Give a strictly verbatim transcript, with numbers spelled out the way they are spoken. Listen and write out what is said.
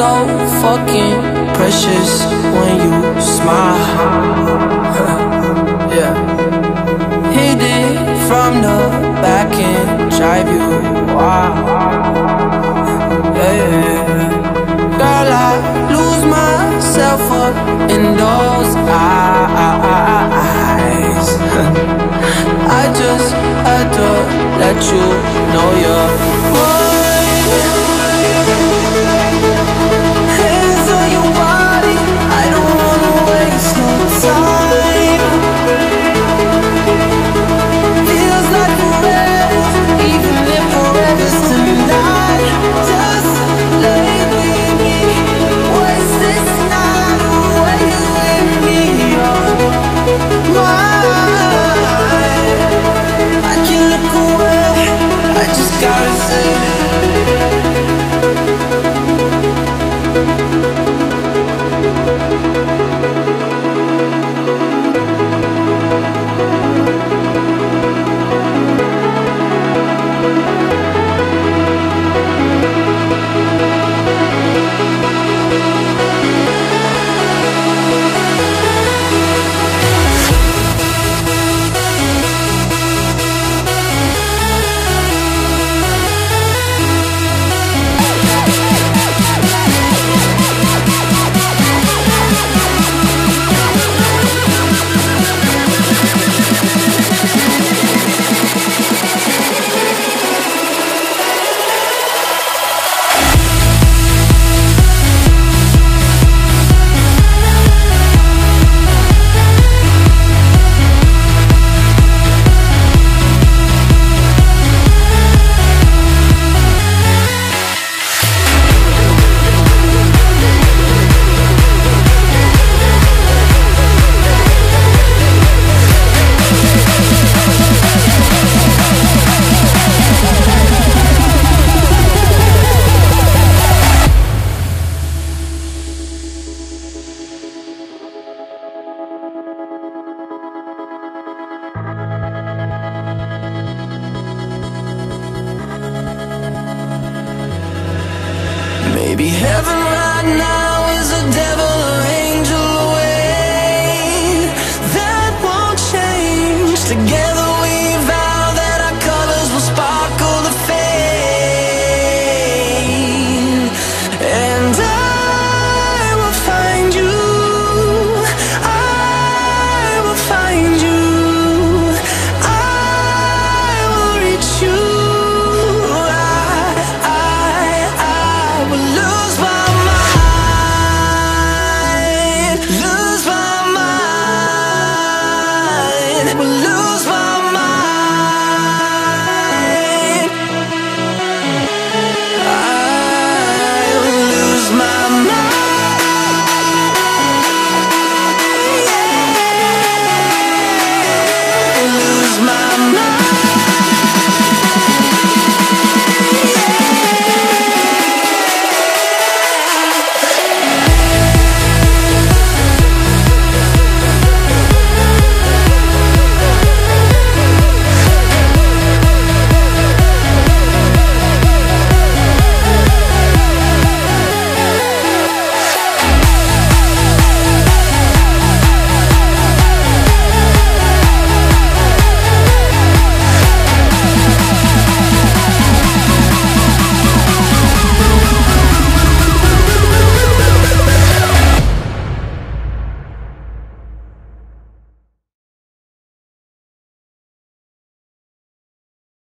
so fucking precious when you smile. Yeah. Hit it from the back and drive you wild. Yeah, yeah, yeah. Girl, I lose myself up in those eyes. I just had to let you know you're mine. Hands on your body, I don't wanna waste no time. Feels like forever, even if forever's tonight. Just lay with me, waste this night away with me. Oh, mine. I can't look away, I just gotta say maybe heaven right now is a devil